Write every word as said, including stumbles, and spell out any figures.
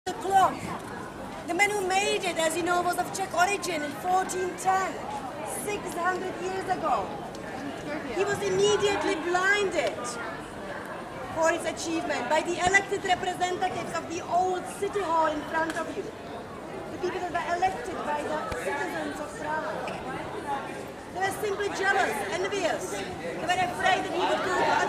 The clock. The man who made it, as you know, was of Czech origin in fourteen ten, six hundred years ago. He was immediately blinded for his achievement by the elected representatives of the old city hall in front of you. The people that were elected by the citizens of Prague. They were simply jealous, envious. They were afraid that he would go to